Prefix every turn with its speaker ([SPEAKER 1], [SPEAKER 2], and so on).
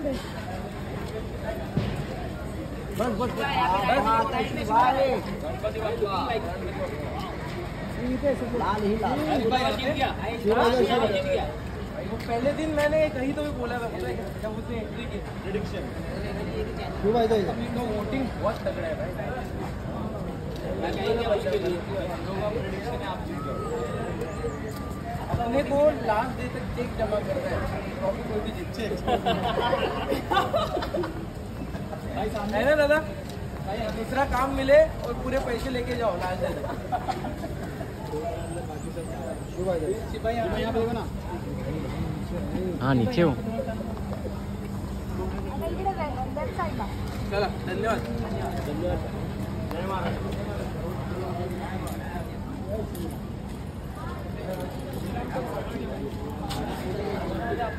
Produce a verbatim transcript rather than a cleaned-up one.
[SPEAKER 1] बस बस लाल ही लाल।
[SPEAKER 2] वो पहले दिन मैंने कहीं तो भी बोला था जब उसने एंट्री की प्रेडिक्शन तो वोटिंग बहुत तगड़ा है भाई। अपने को लास्ट डे तक चेक जमा करना है, ट्रॉफी कोई भी जीते है ना दादा। दूसरा काम मिले और पूरे पैसे लेके जाओ लास्ट डे तक।
[SPEAKER 3] हाँ नीचे हूँ।
[SPEAKER 2] चला धन्यवाद धन्यवाद जय महाराज।